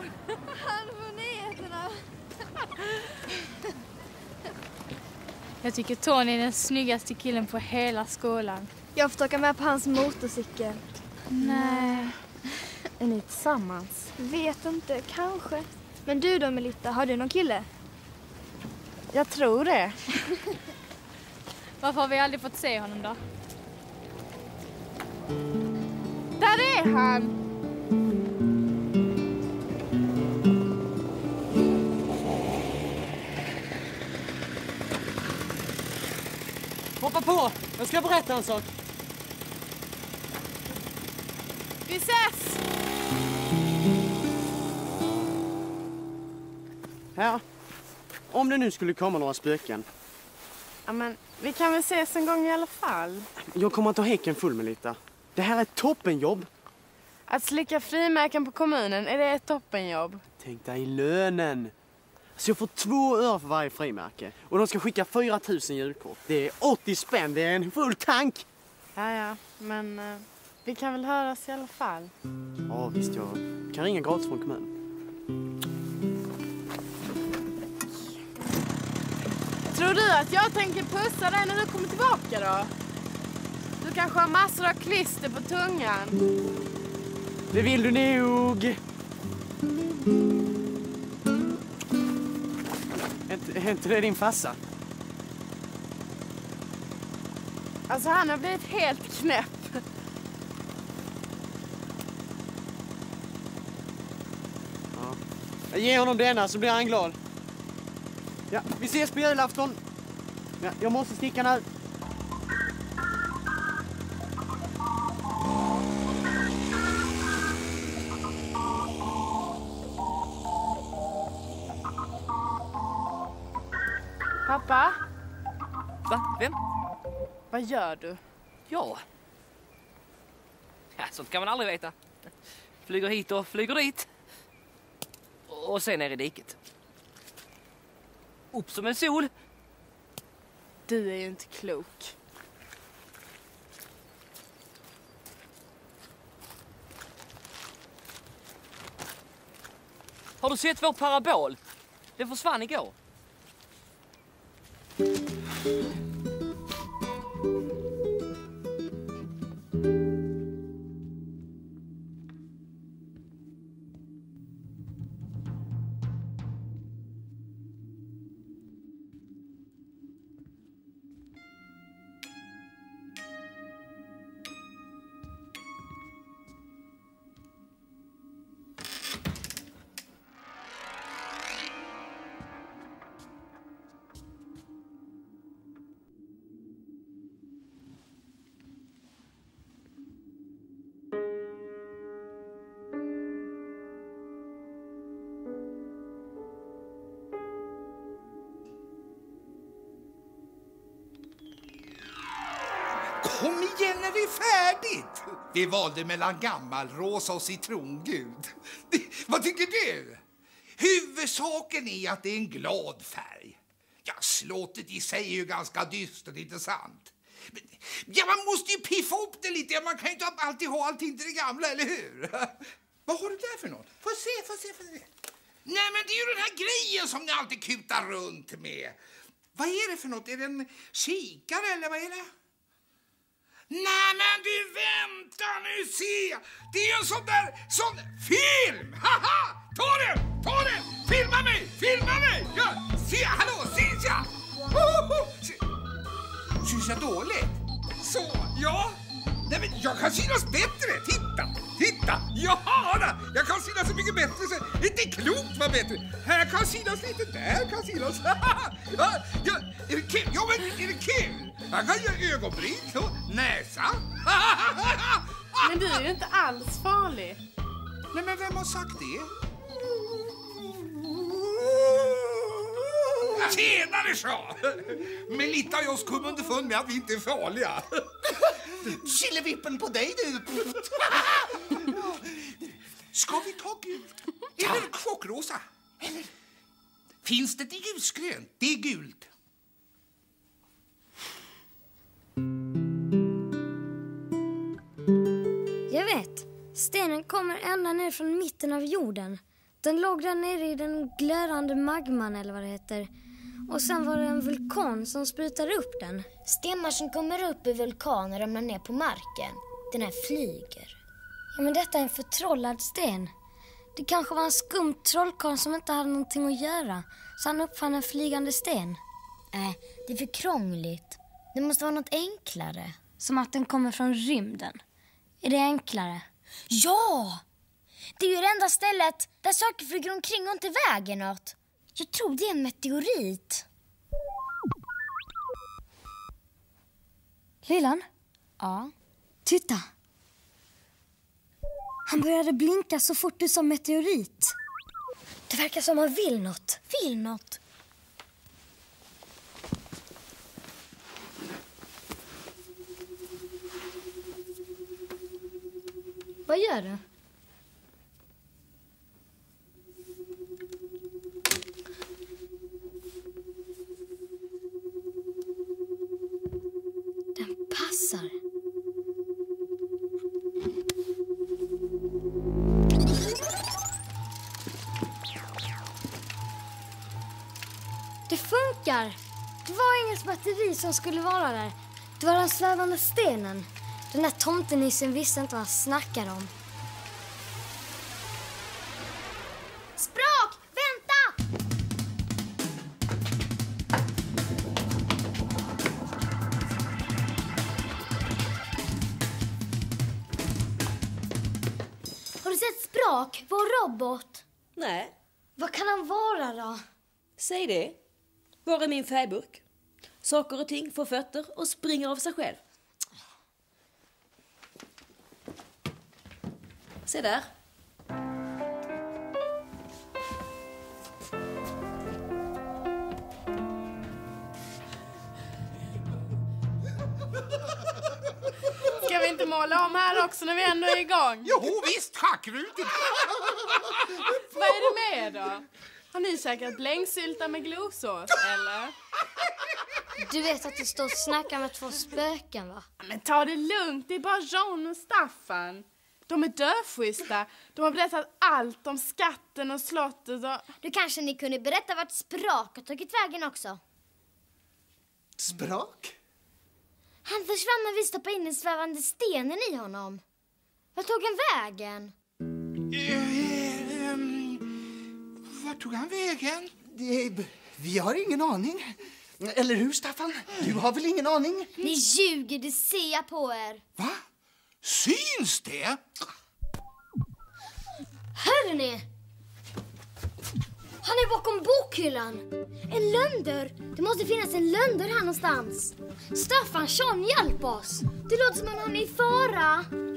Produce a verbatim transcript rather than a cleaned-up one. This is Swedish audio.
Han på nyheterna. Jag tycker Tony är den snyggaste killen på hela skolan. Jag får åka med på hans motorcykel. Nej. Är ni tillsammans? Vet inte, kanske. Men du då, Melita, har du någon kille? Jag tror det. Varför har vi aldrig fått se honom då? Där är han! Hoppa på! Jag ska berätta en sak. Vi ses! Ja, om det nu skulle komma några spöken. Ja, men vi kan väl ses en gång i alla fall. Jag kommer att ta häcken full med lite. Det här är ett toppenjobb. Att slicka frimärken på kommunen, är det ett toppenjobb? Tänk dig lönen. Så jag får två öre för varje frimärke. Och de ska skicka fyra tusen julkort. Det är åttio spänn, det är en full tank. Ja, ja, men uh, vi kan väl höras i alla fall. Ja, visst, jag kan ringa gratis från kommunen. Tror du att jag tänker pussa dig när du kommer tillbaka då? Du kanske har massor av klister på tungan. Det vill du nog. Är inte det din farsa? Alltså han har blivit helt knäpp. Ja. Jag ger honom denna så blir han glad. Ja, vi ses på julafton. Ja, jag måste sticka nu. Pappa, Va? Vem? vad gör du? Ja. Ja, sånt kan man aldrig veta. Flyger hit och flyger dit. Och sen ner i diket. Upp som en sol. Du är ju inte klok. Har du sett vår parabol? Den försvann igår. Kom igen när det är färdigt! Vi valde mellan gammal rosa och citrongud. Vad tycker du? Huvudsaken är att det är en glad färg. Ja, slottet i sig är ju ganska dystert, inte sant? Men, ja, man måste ju piffa upp det lite. Man kan ju inte alltid ha allting till det gamla, eller hur? Vad har du där för något? Får se, får se, får se. Nej, men det är ju den här grejen som ni alltid kutar runt med. Vad är det för något? Är det en kikare eller vad är det? Nej, men du, vänta nu, se! Det är ju en sån där, sån film! Haha! Ta den, ta den! Filma mig, filma mig! Ja, se, hallå, syns jag? Syns jag dåligt? Så, ja. Nej, men jag kan synas bättre, titta, titta! Ja, jag kan synas så mycket bättre, så det är inte klokt vad bättre. Här kan synas lite, där kan synas. Ja, ja, är det kul? Ja, men är det kul? Jag kan göra ögonbryn och näsa. Men du är ju inte alls farlig. Nej, men vem har sagt det? Tjenare så! Melita och jag kom underfund med att vi inte är farliga. Chillevippen på dig, du. Ska vi ta gult? Eller chockrosa? Eller finns det till ljusgrönt? Det är gult. Jag vet. Stenen kommer ända ner från mitten av jorden. Den låg där nere i den glödande magman eller vad det heter. Och sen var det en vulkan som sprutade upp den. Stenar som kommer upp i vulkaner ramlar ner på marken. Den här flyger. Ja, men detta är en förtrollad sten. Det kanske var en skum trollkarl som inte hade någonting att göra. Så han uppfann en flygande sten. Nej, äh, det är för krångligt. Det måste vara något enklare. Som att den kommer från rymden. Är det enklare? Ja! Det är ju det enda stället där saker flyger omkring och inte väger något. Jag tror det är en meteorit. Lillan? Ja? Titta. Han började blinka så fort du sa meteorit. Det verkar som han vill något. Vill något? Vad gör du? Den passar. Det funkar. Det var inget batteri som skulle vara där. Det var den svävande stenen. Den där tomtenissen visste inte vad han snackade om. Sprak! Vänta! Har du sett Sprak, vår robot? Nej. Vad kan han vara då? Säg det. Var är min färgburk? Saker och ting får fötter och springer av sig själv. Se där. Ska vi inte måla om här också när vi ändå är igång? Jo, visst, schackrutigt. Vad är det med då? Har ni käkat blängsylta med glosås, eller? Du vet att du står och snackar med två spöken, va? Men ta det lugnt, det är bara John och Staffan. De är dödschyssta. De har berättat allt om skatten och slottet och... Du kanske ni kunde berätta vart Sprak har tagit vägen också. Sprak? Han försvann när vi stoppade in den svävande stenen i honom. Vart tog han vägen? Eh, um, vart tog han vägen? Det, vi har ingen aning. Eller hur, Staffan? Du har väl ingen aning? Ni ljuger, det ser jag på er. Va? Syns det? Hör ni? Han är bakom bokhyllan. En lönder. Det måste finnas en lönder här någonstans. Staffan, Sean, hjälp oss. Det låter som att han är i fara.